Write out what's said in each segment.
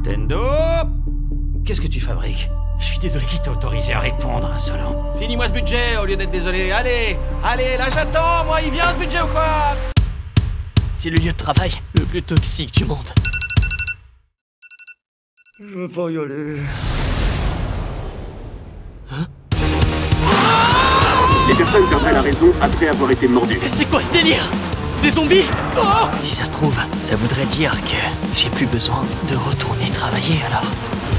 Tendo! Qu'est-ce que tu fabriques? Je suis désolé, qui t'a autorisé à répondre, insolent? Finis-moi ce budget au lieu d'être désolé. Allez, allez, là j'attends, moi, il vient ce budget ou quoi? C'est le lieu de travail le plus toxique du monde. Je veux pas y aller. Les personnes perdraient la raison après avoir été mordues. Mais c'est quoi ce délire? Des zombies? Oh! Si ça se trouve, ça voudrait dire que j'ai plus besoin de retourner travailler alors.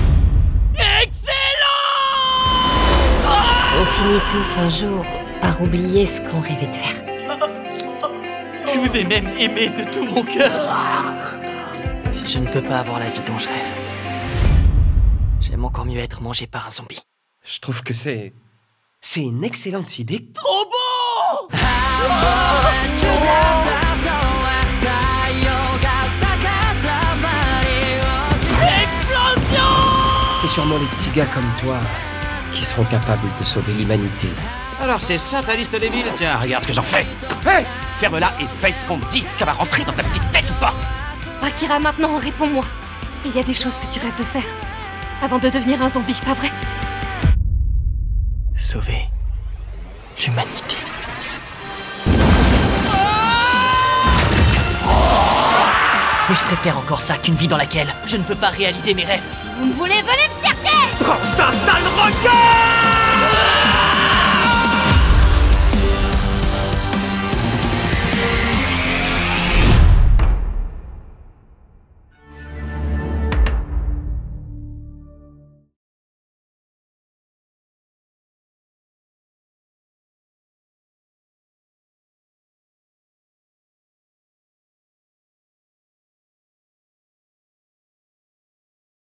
On finit tous un jour par oublier ce qu'on rêvait de faire. Je vous ai même aimé de tout mon cœur. Si je ne peux pas avoir la vie dont je rêve, j'aime encore mieux être mangé par un zombie. Je trouve que c'est une excellente idée. Trop beau! Explosion! C'est sûrement les petits gars comme toi qui seront capables de sauver l'humanité. Alors c'est ça ta liste des villes? Tiens, regarde ce que j'en fais. Hé! Ferme-la et fais ce qu'on te dit. Ça va rentrer dans ta petite tête ou pas? Akira, maintenant, réponds-moi. Il y a des choses que tu rêves de faire avant de devenir un zombie, pas vrai? Sauver l'humanité. Mais je préfère encore ça qu'une vie dans laquelle je ne peux pas réaliser mes rêves. Si vous me voulez, venez me chercher! Prends ça, sale requin!